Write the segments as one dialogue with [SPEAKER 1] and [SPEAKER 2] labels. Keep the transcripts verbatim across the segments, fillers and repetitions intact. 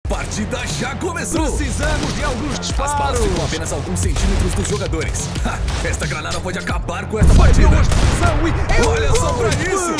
[SPEAKER 1] partida já começou!
[SPEAKER 2] Precisamos de alguns
[SPEAKER 1] As
[SPEAKER 2] disparos!
[SPEAKER 1] balas ficam a apenas alguns centímetros dos jogadores. Ha, esta granada pode acabar com essa partida!
[SPEAKER 2] E...
[SPEAKER 1] Olha só pra isso!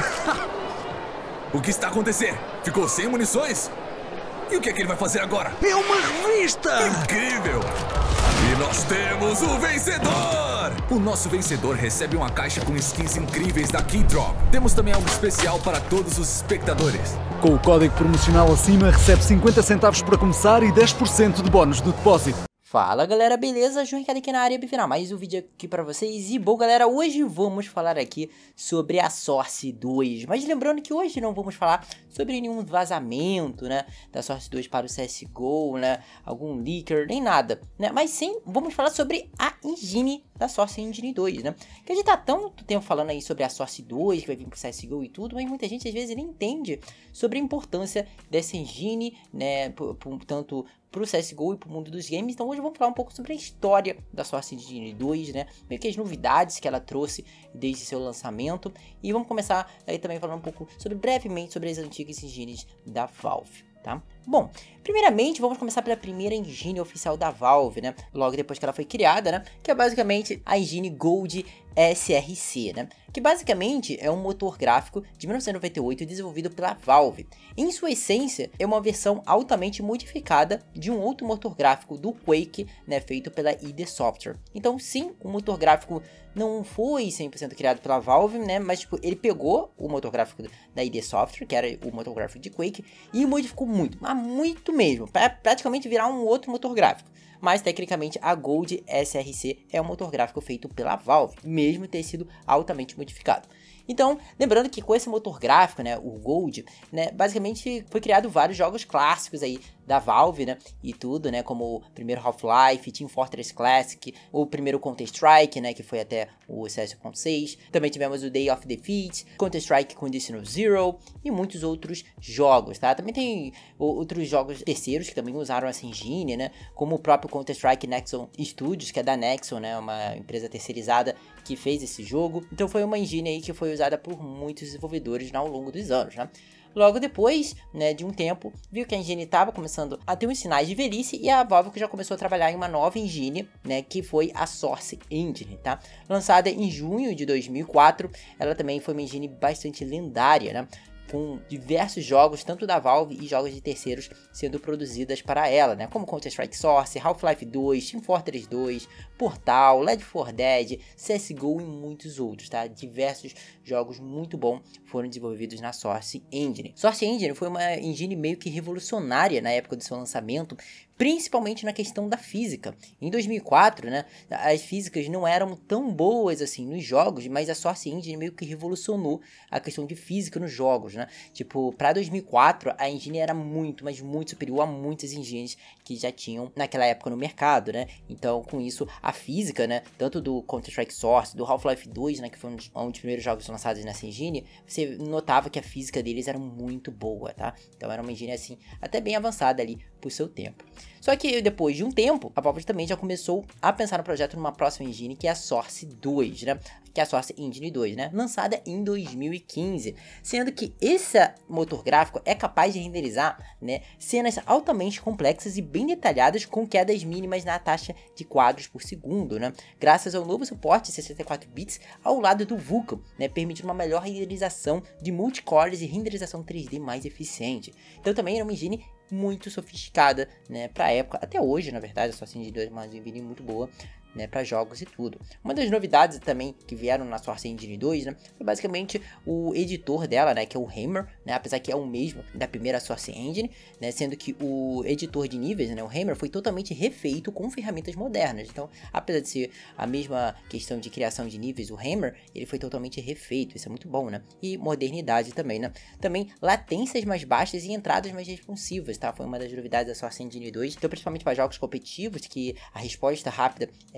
[SPEAKER 1] O que está acontecendo? Ficou sem munições? E o que é que ele vai fazer agora?
[SPEAKER 2] É uma revista!
[SPEAKER 1] Incrível! E nós temos o vencedor! O nosso vencedor recebe uma caixa com skins incríveis da Keydrop. Temos também algo especial para todos os espectadores.
[SPEAKER 3] Com o código promocional acima, recebe cinquenta centavos para começar e dez por cento de bónus do depósito.
[SPEAKER 4] Fala galera, beleza? João Ricardo aqui na área, final mais um vídeo aqui pra vocês. E bom galera, hoje vamos falar aqui sobre a Source dois. Mas lembrando que hoje não vamos falar sobre nenhum vazamento, né, da Source dois para o C S G O, né, algum leaker, nem nada, né. Mas sim, vamos falar sobre a engine da Source Engine dois, né. Que a gente tá tanto tempo falando aí sobre a Source dois, que vai vir pro C S G O e tudo, mas muita gente às vezes nem entende sobre a importância dessa engine, né, por, por, tanto pro C S G O e pro mundo dos games. Então hoje vamos falar um pouco sobre a história da Source Engine dois, né, meio que as novidades que ela trouxe desde seu lançamento, e vamos começar aí também falando um pouco sobre, brevemente, sobre as antigas engines da Valve, tá? Bom, primeiramente vamos começar pela primeira engine oficial da Valve, né, logo depois que ela foi criada, né, que é basicamente a engine Gold S R C, né, que basicamente é um motor gráfico de mil novecentos e noventa e oito desenvolvido pela Valve. Em sua essência, é uma versão altamente modificada de um outro motor gráfico do Quake, né, feito pela I D Software. Então sim, o motor gráfico não foi cem por cento criado pela Valve, né, mas tipo, ele pegou o motor gráfico da I D Software, que era o motor gráfico de Quake, e modificou muito, mas muito mesmo, para praticamente virar um outro motor gráfico. Mas tecnicamente a Gold S R C é um motor gráfico feito pela Valve, mesmo ter sido altamente modificado. Então, lembrando que com esse motor gráfico, né, o Gold, né, basicamente foi criado vários jogos clássicos aí da Valve, né, e tudo, né, como o primeiro Half-Life, Team Fortress Classic, o primeiro Counter-Strike, né, que foi até o C S um ponto seis, também tivemos o Day of Defeat, Counter-Strike Conditional Zero e muitos outros jogos, tá? Também tem outros jogos terceiros que também usaram essa engine, né, como o próprio Counter-Strike Nexon Studios, que é da Nexon, né, uma empresa terceirizada que fez esse jogo. Então foi uma engine aí que foi usada por muitos desenvolvedores ao longo dos anos, né? Logo depois, né, de um tempo, viu que a engine estava começando a ter uns sinais de velhice, e a Valve já começou a trabalhar em uma nova engine, né, que foi a Source Engine, tá? Lançada em junho de dois mil e quatro, ela também foi uma engine bastante lendária, né, com diversos jogos, tanto da Valve e jogos de terceiros, sendo produzidas para ela, né, como Counter-Strike Source, Half-Life dois, Team Fortress dois, Portal, Left four Dead, C S G O e muitos outros, tá? Diversos jogos muito bons foram desenvolvidos na Source Engine. Source Engine foi uma engine meio que revolucionária na época do seu lançamento, principalmente na questão da física. Em dois mil e quatro, né, as físicas não eram tão boas assim nos jogos, mas a Source Engine meio que revolucionou a questão de física nos jogos, né? Tipo, para dois mil e quatro, a engine era muito, mas muito superior a muitas engines que já tinham naquela época no mercado, né? Então, com isso, a física, né, tanto do Counter-Strike Source, do Half-Life dois, né, que foi um dos, um dos primeiros jogos lançados nessa engine, você notava que a física deles era muito boa, tá? Então era uma engine, assim, até bem avançada ali por seu tempo. Só que depois de um tempo, a Valve também já começou a pensar no projeto numa próxima engine, que é a Source dois, né? Que é a Source Engine dois, né? Lançada em dois mil e quinze, sendo que esse motor gráfico é capaz de renderizar, né, cenas altamente complexas e bem detalhadas com quedas mínimas na taxa de quadros por segundo, né? Graças ao novo suporte sessenta e quatro bits ao lado do Vulkan, né, permitindo uma melhor renderização de multicores e renderização três D mais eficiente. Então também era uma engine muito sofisticada, né, para a época, até hoje, na verdade, a Source Engine dois é uma engine muito boa, né, para jogos e tudo. Uma das novidades também que vieram na Source Engine dois, né, foi basicamente o editor dela, né, que é o Hammer, né, apesar que é o mesmo da primeira Source Engine, né, sendo que o editor de níveis, né, o Hammer, foi totalmente refeito com ferramentas modernas. Então, apesar de ser a mesma questão de criação de níveis, o Hammer, ele foi totalmente refeito, isso é muito bom, né, e modernidade também, né. Também latências mais baixas e entradas mais responsivas, tá, foi uma das novidades da Source Engine dois, então principalmente para jogos competitivos, que a resposta rápida é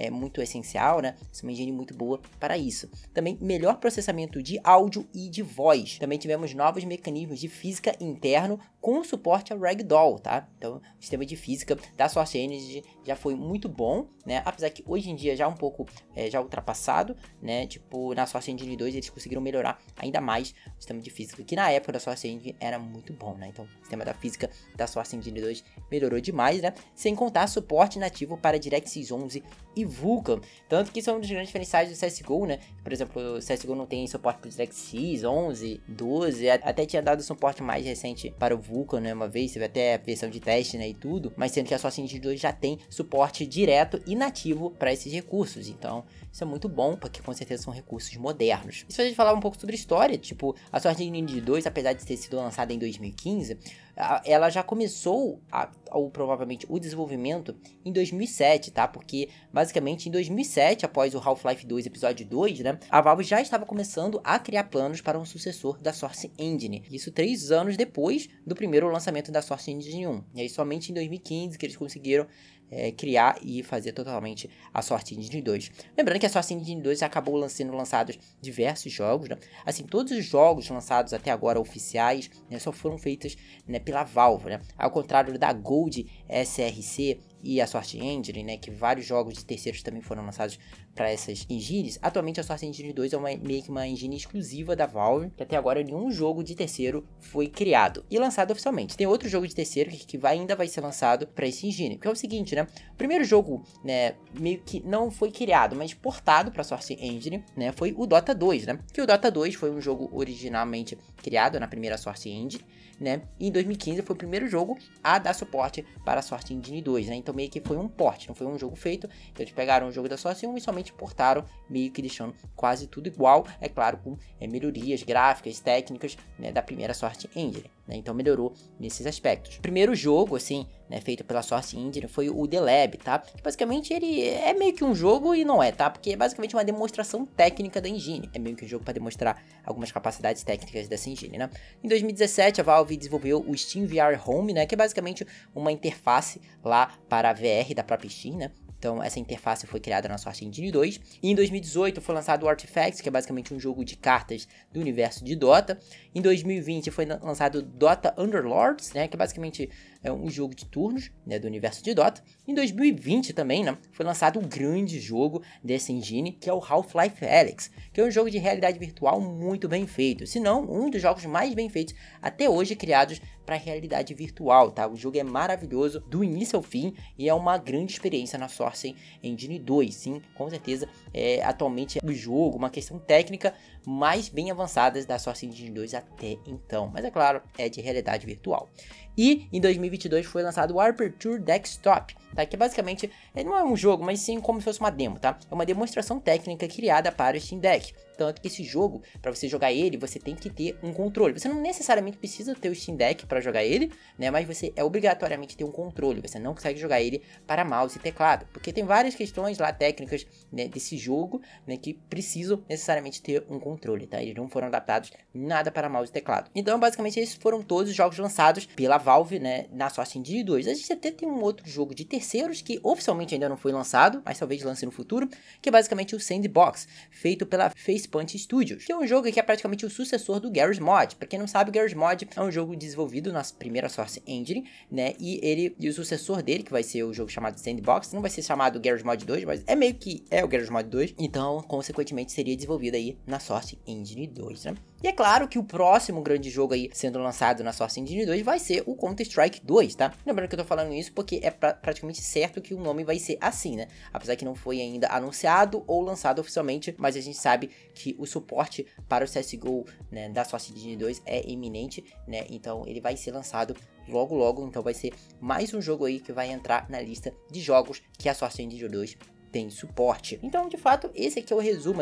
[SPEAKER 4] é muito essencial, né? Essa é uma engine muito boa para isso. Também melhor processamento de áudio e de voz. Também tivemos novos mecanismos de física interno com suporte a Ragdoll, tá? Então, o sistema de física da Source Engine já foi muito bom, né? Apesar que hoje em dia já é um pouco é, já ultrapassado, né? Tipo, na Source Engine dois eles conseguiram melhorar ainda mais o sistema de física, que na época da Source Engine era muito bom, né? Então, o sistema da física da Source Engine dois melhorou demais, né? Sem contar suporte nativo para DirectX onze e Vulkan. Tanto que são um dos grandes diferenciais do C S G O, né? Por exemplo, o C S G O não tem suporte para DirectX onze, doze, até tinha dado suporte mais recente para o Vulkan, né? Uma vez, teve até a versão de teste, né? E tudo, mas sendo que a Source Engine dois já tem suporte direto e nativo para esses recursos. Então, isso é muito bom, porque com certeza são recursos modernos. E se a gente falar um pouco sobre história, tipo, a Source Engine dois, apesar de ter sido lançada em dois mil e quinze, ela já começou, a, ou provavelmente, o desenvolvimento em dois mil e sete, tá? Porque, basicamente, em dois mil e sete, após o Half-Life dois Episódio dois, né? A Valve já estava começando a criar planos para um sucessor da Source Engine. Isso três anos depois do primeiro lançamento da Source Engine um. E aí, somente em dois mil e quinze que eles conseguiram É, criar e fazer totalmente a Source Engine dois. Lembrando que a Source Engine dois acabou sendo lançados diversos jogos, né? Assim, todos os jogos lançados até agora oficiais, né, só foram feitos, né, pela Valve, né? Ao contrário da Gold S R C e a Source Engine, né, que vários jogos de terceiros também foram lançados para essas engines. Atualmente a Source Engine dois é uma, meio que uma engine exclusiva da Valve, que até agora nenhum jogo de terceiro foi criado e lançado oficialmente. Tem outro jogo de terceiro que, que vai, ainda vai ser lançado para esse engine, que é o seguinte, né? O primeiro jogo, né, meio que não foi criado, mas portado para Source Engine, né, foi o Dota dois, né? Que o Dota dois foi um jogo originalmente criado na primeira Source Engine, né? E em dois mil e quinze foi o primeiro jogo a dar suporte para a Source Engine dois, né? Então meio que foi um port, não foi um jogo feito. Então eles pegaram o jogo da Source um e somente portaram, meio que deixando quase tudo igual, é claro, com é, melhorias gráficas, técnicas, né, da primeira Source Engine, né? Então melhorou nesses aspectos. O primeiro jogo, assim, né, feito pela Source Engine foi o The Lab, tá? Que basicamente ele é meio que um jogo e não é, tá? Porque é basicamente uma demonstração técnica da engine. É meio que um jogo para demonstrar algumas capacidades técnicas dessa engine, né? Em dois mil e dezessete a Valve desenvolveu o Steam V R Home, né? Que é basicamente uma interface lá para a V R da própria Steam, né? Então essa interface foi criada na Source Engine dois. E em dois mil e dezoito foi lançado o Artifacts, que é basicamente um jogo de cartas do universo de Dota. Em dois mil e vinte foi lançado Dota Underlords, né, que é basicamente é um jogo de turnos, né, do universo de Dota. Em dois mil e vinte também, né, foi lançado um grande jogo dessa engine, que é o Half-Life Alyx, que é um jogo de realidade virtual muito bem feito, se não um dos jogos mais bem feitos até hoje criados para realidade virtual, tá? O jogo é maravilhoso do início ao fim e é uma grande experiência na Source Engine dois, sim, com certeza. É, atualmente é o jogo, uma questão técnica mais bem avançada da Source Engine dois até então, mas é claro, é de realidade virtual. E em dois mil e vinte e dois foi lançado o Aperture Desktop, tá? Que basicamente não é um jogo, mas sim como se fosse uma demo, tá? É uma demonstração técnica criada para o Steam Deck. Tanto que esse jogo, para você jogar ele, você tem que ter um controle. Você não necessariamente precisa ter o Steam Deck para jogar ele, né? Mas você é obrigatoriamente ter um controle. Você não consegue jogar ele para mouse e teclado, porque tem várias questões lá técnicas, né, desse jogo, né, que precisam necessariamente ter um controle, tá? Eles não foram adaptados nada para mouse e teclado. Então, basicamente, esses foram todos os jogos lançados pela Valve, né, na Source Engine dois. A gente até tem um outro jogo de terceiros que oficialmente ainda não foi lançado, mas talvez lance no futuro, que é basicamente o Sandbox, feito pela Facepunch Studios, que é um jogo que é praticamente o sucessor do Garry's Mod. Pra quem não sabe, o Garry's Mod é um jogo desenvolvido na primeira Source Engine, né, e ele e o sucessor dele, que vai ser o jogo chamado Sandbox, não vai ser chamado Garry's Mod dois, mas é meio que é o Garry's Mod dois, então, consequentemente, seria desenvolvido aí na Source Engine dois, né? E é claro que o próximo grande jogo aí sendo lançado na Source Engine dois vai ser o Counter-Strike dois, tá? Lembrando que eu tô falando isso porque é pra, praticamente certo que o nome vai ser assim, né? Apesar que não foi ainda anunciado ou lançado oficialmente, mas a gente sabe que o suporte para o C S G O, né, da Source Engine dois é iminente, né? Então ele vai ser lançado logo logo, então vai ser mais um jogo aí que vai entrar na lista de jogos que a Source Engine dois tem suporte. Então, de fato, esse aqui é o resumo aí,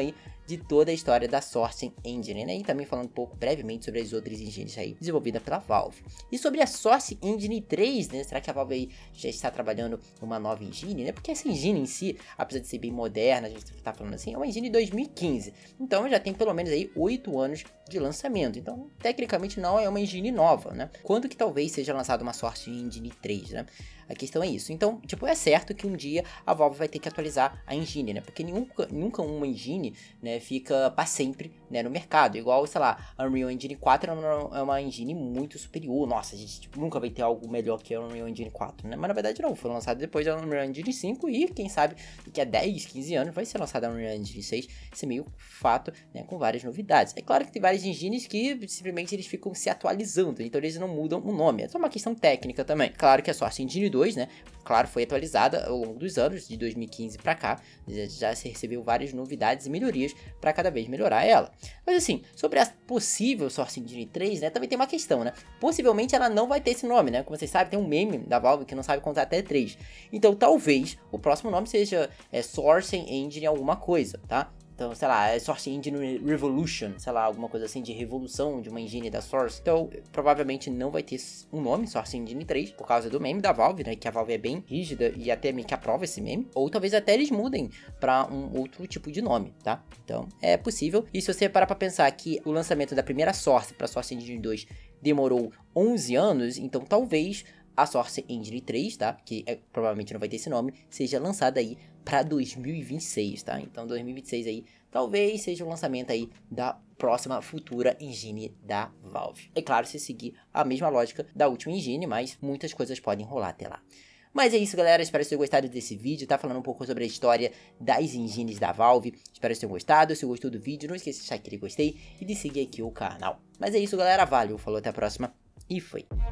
[SPEAKER 4] de toda a história da Source Engine, né? E também falando um pouco brevemente sobre as outras engines aí desenvolvidas pela Valve. E sobre a Source Engine três, né? Será que a Valve aí já está trabalhando uma nova engine, né? Porque essa engine em si, apesar de ser bem moderna, a gente tá falando assim, é uma engine de dois mil e quinze. Então já tem pelo menos aí oito anos de lançamento. Então, tecnicamente não é uma engine nova, né? Quando que talvez seja lançada uma Source Engine três, né? A questão é isso. Então, tipo, é certo que um dia a Valve vai ter que atualizar a engine, né? Porque nunca, nunca uma engine, né, fica para sempre, né, no mercado. Igual, sei lá, a Unreal Engine quatro é uma engine muito superior. Nossa, a gente tipo, nunca vai ter algo melhor que a Unreal Engine quatro, né? Mas na verdade não, foi lançado depois da Unreal Engine cinco e quem sabe daqui a dez, quinze anos vai ser lançada a Unreal Engine seis. Isso é meio fato, né, com várias novidades. É claro que tem várias engines que simplesmente eles ficam se atualizando, então eles não mudam o nome. É só uma questão técnica também. Claro que a Source Engine dois, né, claro, foi atualizada ao longo dos anos, de dois mil e quinze para cá, já se recebeu várias novidades e melhorias para cada vez melhorar ela. Mas assim, sobre a possível Source Engine três, né, também tem uma questão, né, possivelmente ela não vai ter esse nome, né, como vocês sabem, tem um meme da Valve que não sabe contar até três, então talvez o próximo nome seja é, Source Engine alguma coisa, tá? Então, sei lá, é Source Engine Revolution, sei lá, alguma coisa assim de revolução de uma engine da Source. Então, provavelmente não vai ter um nome, Source Engine três, por causa do meme da Valve, né? Que a Valve é bem rígida e até meio que aprova esse meme. Ou talvez até eles mudem para um outro tipo de nome, tá? Então, é possível. E se você parar pra pensar que o lançamento da primeira Source para Source Engine dois demorou onze anos, então talvez a Source Engine três, tá? Que é, provavelmente não vai ter esse nome, seja lançada aí para dois mil e vinte e seis, tá? Então dois mil e vinte e seis aí talvez seja o lançamento aí da próxima futura engine da Valve. É claro, se seguir a mesma lógica da última engine, mas muitas coisas podem rolar até lá. Mas é isso, galera, espero que vocês tenham gostado desse vídeo, tá falando um pouco sobre a história das engines da Valve. Espero que vocês tenham gostado. Se gostou do vídeo, não esqueça de deixar aquele gostei e de seguir aqui o canal. Mas é isso, galera, valeu, falou, até a próxima e foi.